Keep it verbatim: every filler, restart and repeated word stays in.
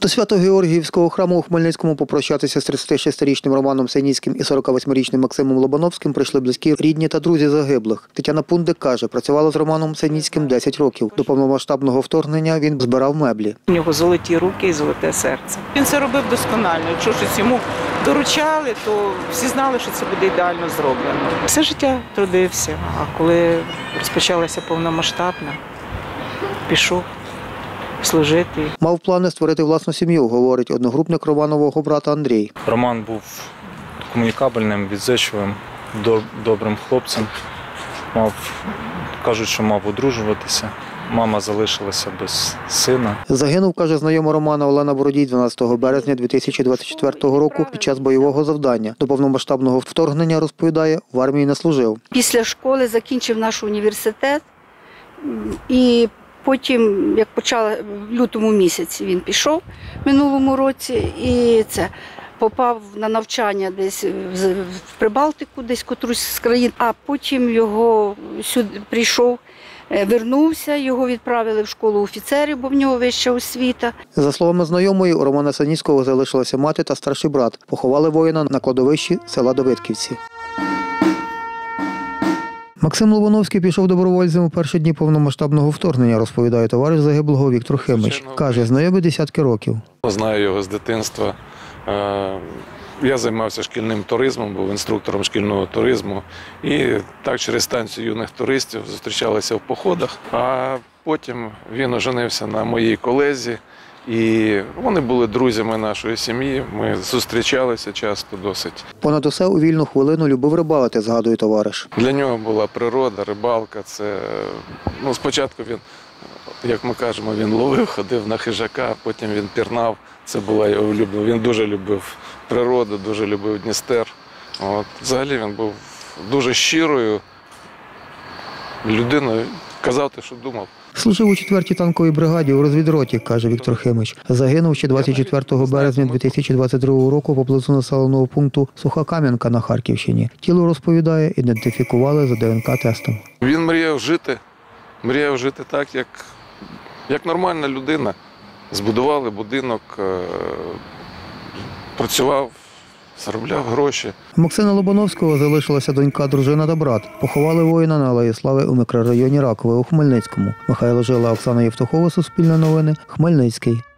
До Свято-Георгіївського храму у Хмельницькому попрощатися з тридцятишестирічним Романом Синіцьким і сорокавосьмирічним Максимом Лобановським прийшли близькі, рідні та друзі загиблих. Тетяна Пундик каже, працювала з Романом Синіцьким десять років. До повномасштабного вторгнення він збирав меблі. У нього золоті руки і золоте серце. Він це робив досконально. Якщо щось йому доручали, то всі знали, що це буде ідеально зроблено. Все життя трудився, а коли розпочалася повномасштабна, пішов служити. Мав плани створити власну сім'ю, говорить одногрупник Романового брата Андрій. Роман був комунікабельним, відзичливим, добрим хлопцем. Мав, кажуть, що мав одружуватися. Мама залишилася без сина. Загинув, каже знайома Романа Олена Бородій, дванадцятого березня дві тисячі двадцять четвертого року під час бойового завдання. До повномасштабного вторгнення, розповідає, в армії не служив. Після школи закінчив наш університет і потім, як почала в лютому місяці, він пішов в минулому році і це попав на навчання десь в Прибалтику, десь котрусь з країн, а потім його сюди прийшов, вернувся, його відправили в школу офіцерів, бо в нього вища освіта. За словами знайомої, у Романа Синіцького залишилася мати та старший брат. Поховали воїна на кладовищі села Давидківці. Максим Лобановський пішов добровольцем у перші дні повномасштабного вторгнення, розповідає товариш загиблого Віктор Химич. Каже, знайомі десятки років. Знаю його з дитинства. Я займався шкільним туризмом, був інструктором шкільного туризму. І так через станцію юних туристів зустрічалися в походах. А потім він оженився на моїй колезі. І вони були друзями нашої сім'ї, ми зустрічалися часто досить. Понад усе у вільну хвилину любив рибалити, згадує товариш. Для нього була природа, рибалка. Це, ну, спочатку він, як ми кажемо, він ловив, ходив на хижака, потім він пірнав. Це була його улюблена. Він дуже любив природу, дуже любив Дністер. От. Взагалі він був дуже щирою людиною, казав те, що думав. Служив у четвертій танковій бригаді у розвідроті, каже Віктор Химич. Загинув ще двадцять четвертого березня дві тисячі двадцять другого року поблизу населеного пункту Суха Кам'янка на Харківщині. Тіло, розповідає, ідентифікували за ДНК-тестом. Він мріяв жити, мріяв жити так, як, як нормальна людина. Збудували будинок, працював, заробляв гроші. У Максима Лобановського залишилася донька, дружина та брат. Поховали воїна на Алеї Слави у мікрорайоні Ракове у Хмельницькому. Михайло Жила, Оксана Євтухова, Суспільне новини, Хмельницький.